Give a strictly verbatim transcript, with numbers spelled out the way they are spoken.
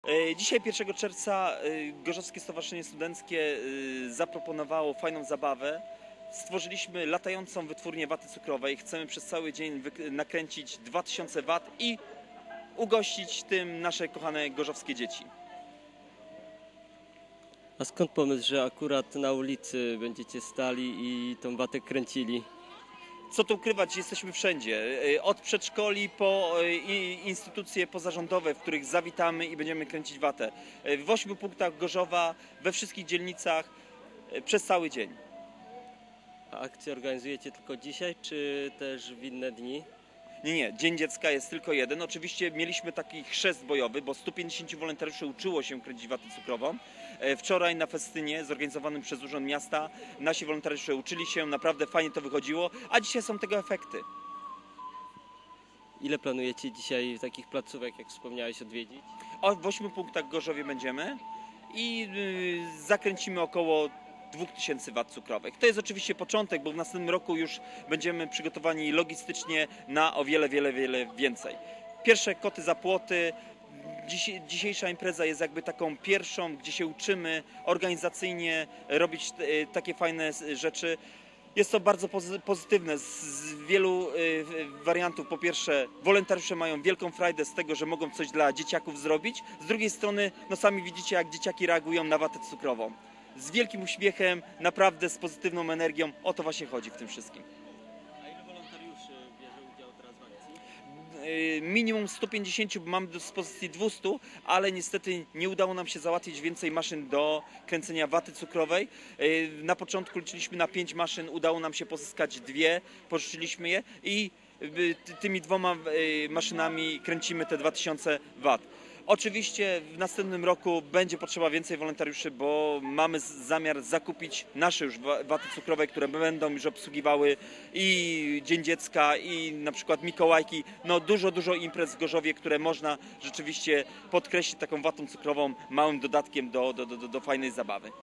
E, Dzisiaj pierwszego czerwca e, Gorzowskie Stowarzyszenie Studenckie e, zaproponowało fajną zabawę. Stworzyliśmy latającą wytwórnię waty cukrowej. Chcemy przez cały dzień nakręcić dwa tysiące wat i ugościć tym nasze kochane gorzowskie dzieci. A skąd pomysł, że akurat na ulicy będziecie stali i tą watę kręcili? Co tu ukrywać, jesteśmy wszędzie. E, Od przedszkoli po e, i- instytucje pozarządowe, w których zawitamy i będziemy kręcić watę. E, W ośmiu punktach Gorzowa, we wszystkich dzielnicach, e, przez cały dzień. A akcję organizujecie tylko dzisiaj, czy też w inne dni? Nie, nie, Dzień Dziecka jest tylko jeden. Oczywiście mieliśmy taki chrzest bojowy, bo stu pięćdziesięciu wolontariuszy uczyło się kręcić watę cukrową. E, Wczoraj na festynie zorganizowanym przez Urząd Miasta nasi wolontariusze uczyli się, naprawdę fajnie to wychodziło, a dzisiaj są tego efekty. Ile planujecie dzisiaj takich placówek, jak wspomniałeś, odwiedzić? O, w ośmiu punktach w Gorzowie będziemy i y, zakręcimy około dwóch tysięcy wat cukrowych. To jest oczywiście początek, bo w następnym roku już będziemy przygotowani logistycznie na o wiele, wiele, wiele więcej. Pierwsze koty za płoty. Dziś, dzisiejsza impreza jest jakby taką pierwszą, gdzie się uczymy organizacyjnie robić e, takie fajne s- rzeczy. Jest to bardzo pozy- pozytywne z, z wielu y, wariantów. Po pierwsze, wolontariusze mają wielką frajdę z tego, że mogą coś dla dzieciaków zrobić. Z drugiej strony, no sami widzicie, jak dzieciaki reagują na watę cukrową. Z wielkim uśmiechem, naprawdę z pozytywną energią. O to właśnie chodzi w tym wszystkim. A ile wolontariuszy bierze udział teraz w akcji? Y, Minimum stu pięćdziesięciu, bo mamy do dyspozycji dwieście, ale niestety nie udało nam się załatwić więcej maszyn do kręcenia waty cukrowej. Y, Na początku liczyliśmy na pięć maszyn, udało nam się pozyskać dwie, pożyczyliśmy je i y, ty- tymi dwoma y, maszynami kręcimy te dwa tysiące wat. Oczywiście w następnym roku będzie potrzeba więcej wolontariuszy, bo mamy z- zamiar zakupić nasze już wa- waty cukrowe, które będą już obsługiwały i Dzień Dziecka, i na przykład Mikołajki. No dużo, dużo imprez w Gorzowie, które można rzeczywiście podkreślić taką watą cukrową, małym dodatkiem do, do, do, do fajnej zabawy.